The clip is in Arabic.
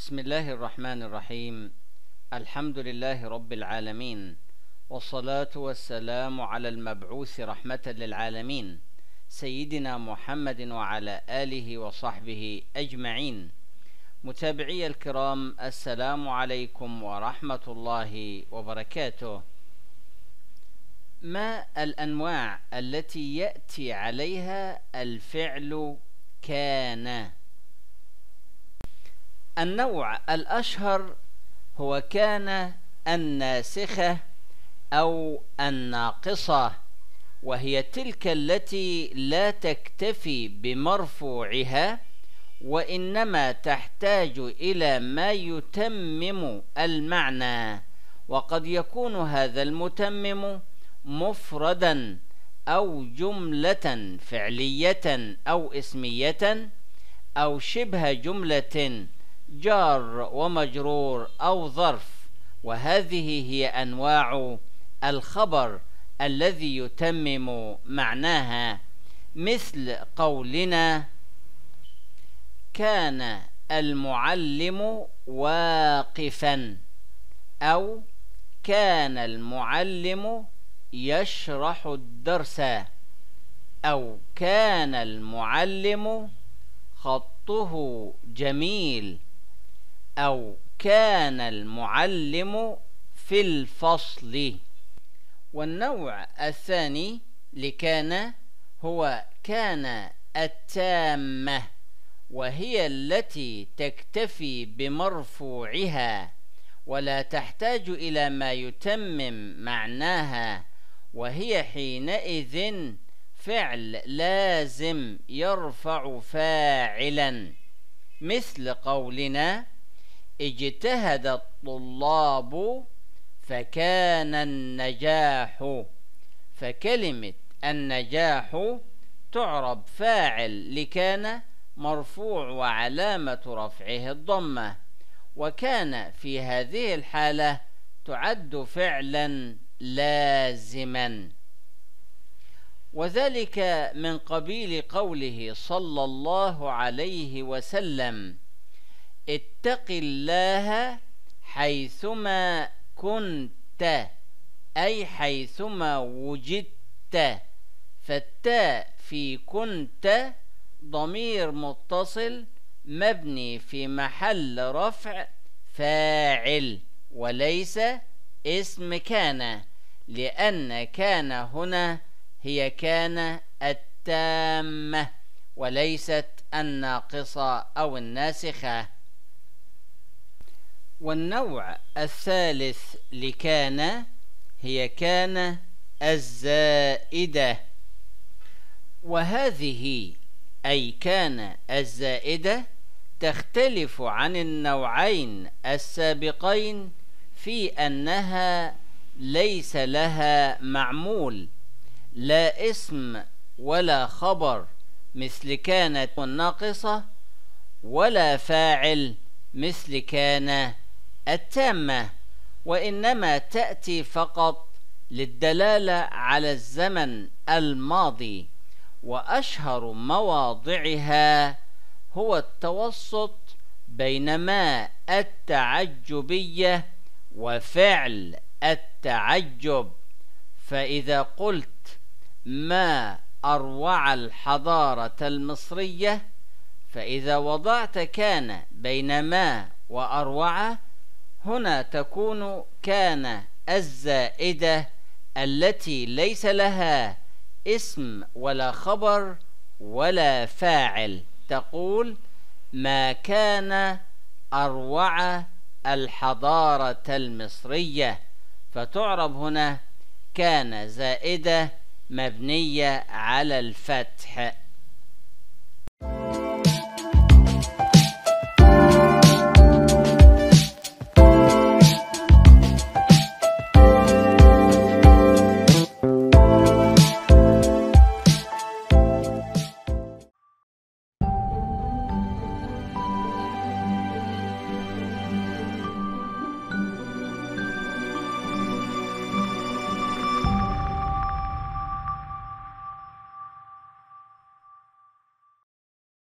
بسم الله الرحمن الرحيم. الحمد لله رب العالمين، والصلاة والسلام على المبعوث رحمة للعالمين سيدنا محمد وعلى آله وصحبه أجمعين. متابعي الكرام، السلام عليكم ورحمة الله وبركاته. ما الأنواع التي يأتي عليها الفعل كان؟ النوع الأشهر هو كان الناسخة أو الناقصة، وهي تلك التي لا تكتفي بمرفوعها، وإنما تحتاج إلى ما يتمم المعنى، وقد يكون هذا المتمم مفردا أو جملة فعلية أو اسمية أو شبه جملة جار ومجرور أو ظرف. وهذه هي أنواع الخبر الذي يتمم معناها، مثل قولنا كان المعلم واقفا، أو كان المعلم يشرح الدرس، أو كان المعلم خطه جميل، أو كان المعلم في الفصل. والنوع الثاني لكان هو كان التامة، وهي التي تكتفي بمرفوعها ولا تحتاج إلى ما يتمم معناها، وهي حينئذ فعل لازم يرفع فاعلا، مثل قولنا اجتهد الطلاب فكان النجاح. فكلمة النجاح تعرب فاعل لكان مرفوع وعلامة رفعه الضمة، وكان في هذه الحالة تعد فعلا لازما، وذلك من قبيل قوله صلى الله عليه وسلم اتق الله حيثما كنت، أي حيثما وجدت. فالتاء في كنت ضمير متصل مبني في محل رفع فاعل وليس اسم كان، لأن كان هنا هي كان التامة وليست الناقصة أو الناسخة. والنوع الثالث لكان هي كان الزائدة، وهذه أي كان الزائدة تختلف عن النوعين السابقين في أنها ليس لها معمول، لا اسم ولا خبر مثل كانت الناقصة، ولا فاعل مثل كان التامة، وإنما تأتي فقط للدلالة على الزمن الماضي. وأشهر مواضعها هو التوسط بين ما التعجبية وفعل التعجب. فإذا قلت ما أروع الحضارة المصرية، فإذا وضعت كان بين ما وأروع، هنا تكون كان الزائدة التي ليس لها اسم ولا خبر ولا فاعل، تقول ما كان أروع الحضارة المصرية، فتعرب هنا كان زائدة مبنية على الفتح.